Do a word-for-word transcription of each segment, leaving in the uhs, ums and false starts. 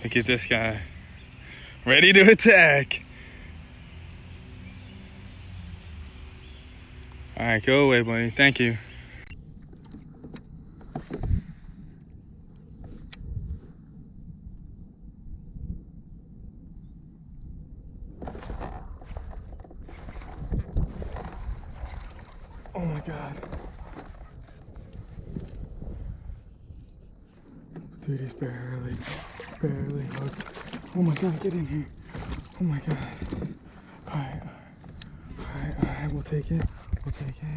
Look at this guy. Ready to attack. Alright, go away, buddy. Thank you. Oh my God. Dude, he's barely, barely hooked. Oh my God, get in here. Oh my God. Alright, alright, alright, we'll take it. We'll take it.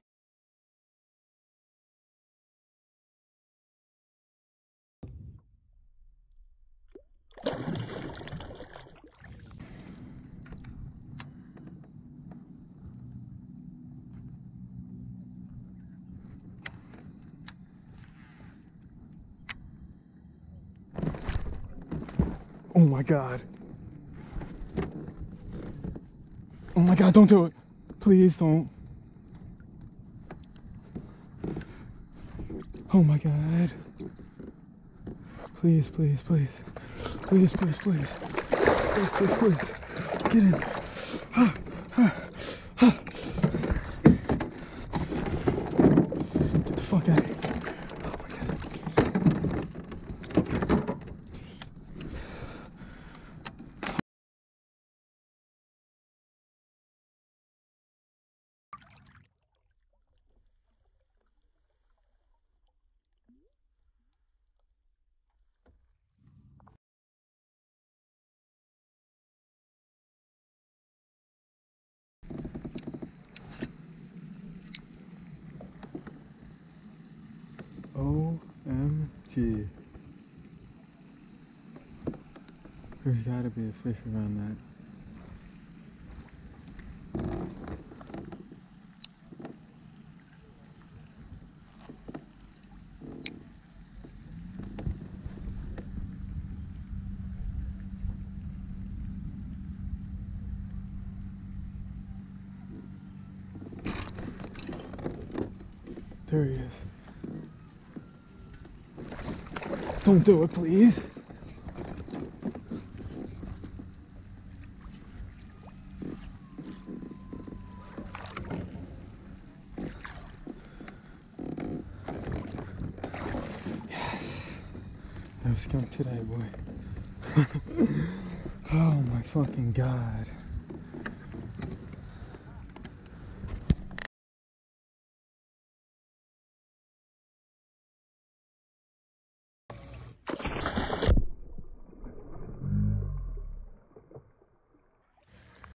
Oh my God. Oh my God, don't do it. Please don't. Oh my God. Please, please, please. Please, please, please. Please, please, please. Get in. Ah, ah, ah. Get the fuck out of here. Oh my God. O M G. There's gotta be a fish around that. There he is. Don't do it, please. Yes. No skunk today, boy. Oh my fucking God.